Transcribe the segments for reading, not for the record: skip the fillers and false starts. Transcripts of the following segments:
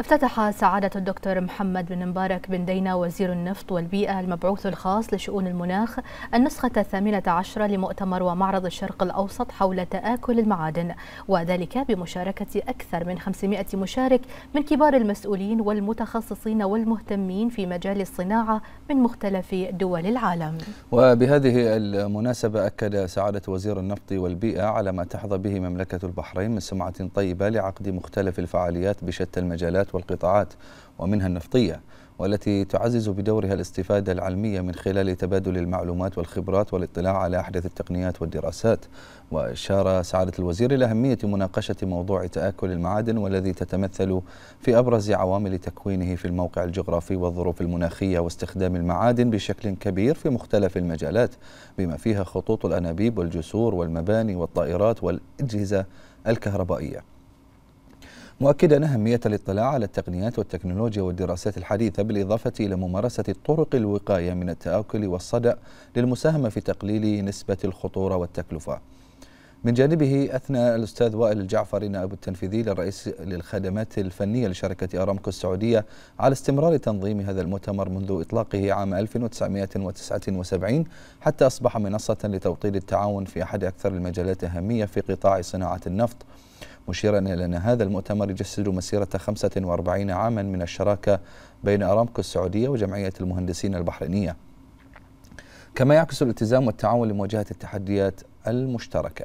افتتح سعادة الدكتور محمد بن مبارك بن دينا وزير النفط والبيئة المبعوث الخاص لشؤون المناخ النسخة 18 لمؤتمر ومعرض الشرق الأوسط حول تآكل المعادن، وذلك بمشاركة أكثر من 500 مشارك من كبار المسؤولين والمتخصصين والمهتمين في مجال الصناعة من مختلف دول العالم. وبهذه المناسبة أكد سعادة وزير النفط والبيئة على ما تحظى به مملكة البحرين من سمعة طيبة لعقد مختلف الفعاليات بشتى المجالات والقطاعات ومنها النفطية، والتي تعزز بدورها الاستفادة العلمية من خلال تبادل المعلومات والخبرات والاطلاع على أحدث التقنيات والدراسات. وأشار سعادة الوزير إلى أهمية مناقشة موضوع تآكل المعادن، والذي تتمثل في أبرز عوامل تكوينه في الموقع الجغرافي والظروف المناخية واستخدام المعادن بشكل كبير في مختلف المجالات، بما فيها خطوط الأنابيب والجسور والمباني والطائرات والأجهزة الكهربائية، مؤكدا أهمية الاطلاع على التقنيات والتكنولوجيا والدراسات الحديثة، بالإضافة إلى ممارسة طرق الوقاية من التآكل والصدأ للمساهمة في تقليل نسبة الخطورة والتكلفة. من جانبه أثنى الأستاذ وائل الجعفري نائب التنفيذي للرئيس للخدمات الفنية لشركة أرامكو السعودية على استمرار تنظيم هذا المؤتمر منذ إطلاقه عام 1979 حتى أصبح منصة لتوطيد التعاون في أحد أكثر المجالات أهمية في قطاع صناعة النفط، مشيرا إلى أن هذا المؤتمر يجسد مسيرة 45 عاما من الشراكة بين أرامكو السعودية وجمعية المهندسين البحرينية، كما يعكس الالتزام والتعاون لمواجهة التحديات المشتركة.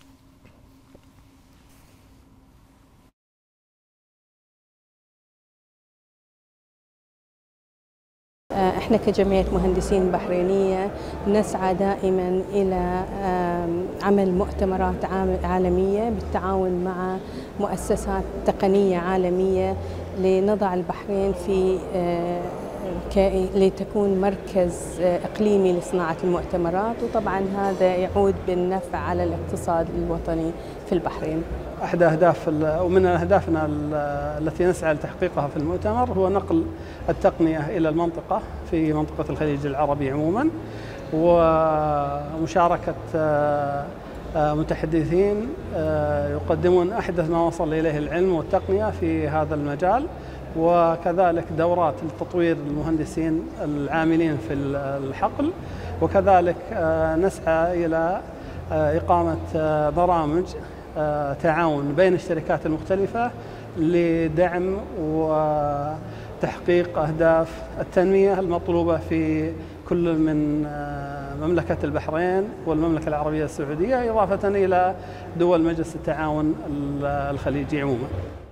احنا كجمعية مهندسين بحرينية نسعى دائما إلى عمل مؤتمرات عالمية بالتعاون مع مؤسسات تقنية عالمية لنضع البحرين في لتكون مركز إقليمي لصناعة المؤتمرات، وطبعا هذا يعود بالنفع على الاقتصاد الوطني في البحرين. أحد أهداف ومن أهدافنا التي نسعى لتحقيقها في المؤتمر هو نقل التقنية إلى المنطقة في منطقة الخليج العربي عموما، ومشاركة متحدثين يقدمون أحدث ما وصل إليه العلم والتقنية في هذا المجال، وكذلك دورات لتطوير المهندسين العاملين في الحقل، وكذلك نسعى إلى إقامة برامج تعاون بين الشركات المختلفة لدعم وتحقيق أهداف التنمية المطلوبة في كل من مملكة البحرين والمملكة العربية السعودية، إضافة إلى دول مجلس التعاون الخليجي عموما.